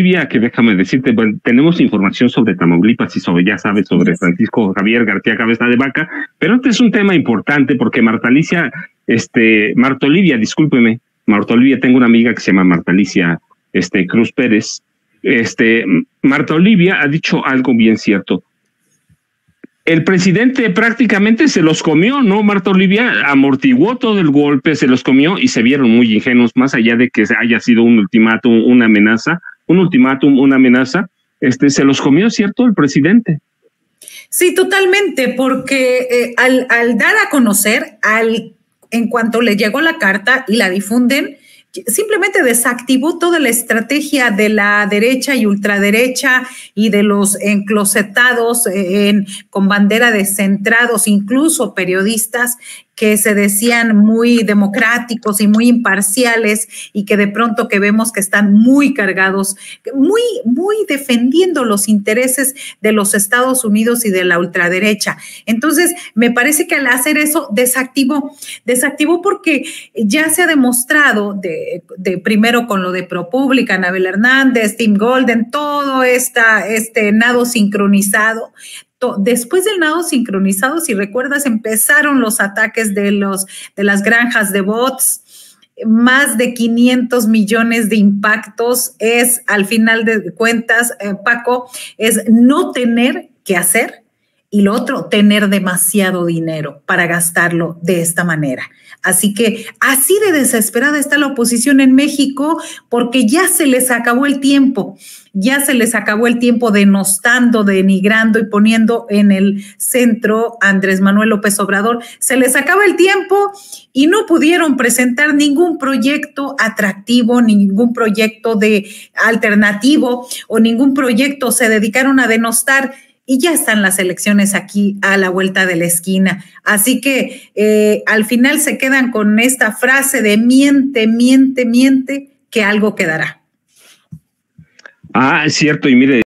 Olivia, que déjame decirte, bueno, tenemos información sobre Tamaulipas y sobre, ya sabes, sobre Francisco Javier García Cabeza de Vaca, pero este es un tema importante porque Marta Olivia, discúlpeme, Marta Olivia, tengo una amiga que se llama Marta Alicia Cruz Pérez. Marta Olivia ha dicho algo bien cierto. El presidente prácticamente se los comió, ¿no? Marta Olivia amortiguó todo el golpe, se los comió y se vieron muy ingenuos, más allá de que haya sido un ultimátum, una amenaza, se los comió, ¿cierto? El presidente. Sí, totalmente, porque al dar a conocer, en cuanto le llegó la carta y la difunden, simplemente desactivó toda la estrategia de la derecha y ultraderecha y de los enclosetados con bandera de centrados, incluso periodistas que se decían muy democráticos y muy imparciales y que de pronto que vemos que están muy cargados, muy defendiendo los intereses de los Estados Unidos y de la ultraderecha. Entonces, me parece que al hacer eso desactivó porque ya se ha demostrado primero con lo de ProPublica, Anabel Hernández, Tim Golden, todo este nado sincronizado. Después del nado sincronizado, si recuerdas, empezaron los ataques de las granjas de bots, más de 500 millones de impactos. Es, al final de cuentas, Paco, es no tener que hacer, y lo otro, tener demasiado dinero para gastarlo de esta manera. Así que así de desesperada está la oposición en México, porque ya se les acabó el tiempo. Ya se les acabó el tiempo denostando, denigrando y poniendo en el centro a Andrés Manuel López Obrador. Se les acaba el tiempo y no pudieron presentar ningún proyecto atractivo, ningún proyecto alternativo o ningún proyecto. Se dedicaron a denostar y ya están las elecciones aquí a la vuelta de la esquina. Así que al final se quedan con esta frase de miente, miente, miente, que algo quedará. Ah, es cierto, y mire,